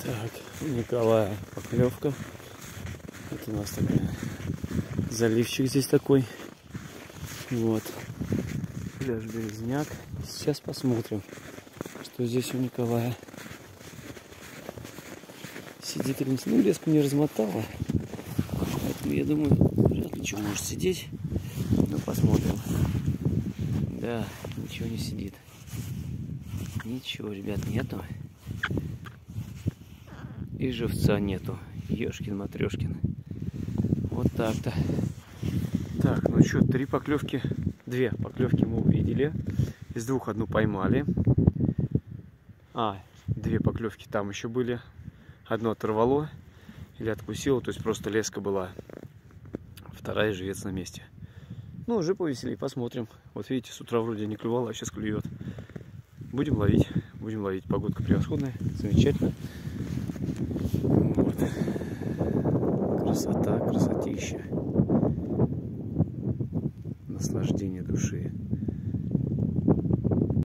Так, Николая поклевка. Это у нас такая заливчик здесь такой. Вот. Пляж Березняк. Сейчас посмотрим, что здесь у Николая. Сидит или не сидит. Ну, леску не размотала. Поэтому я думаю, вряд ли что может сидеть. Но посмотрим. Да, ничего не сидит. Ничего, ребят, нету. И живца нету. Ёшкин-матрёшкин. Вот так-то. Так, ну что, 3 поклевки. 2 поклевки мы увидели. Из 2 одну поймали. 2 поклевки там еще были. Одну оторвало или откусило, то есть просто леска была. Вторая живец на месте. Ну, уже повесели, посмотрим. Вот видите, с утра вроде не клювало, а сейчас клюет. Будем ловить. Будем ловить. Погодка превосходная, замечательно. Вот. Красота, красотища. Наслаждение души.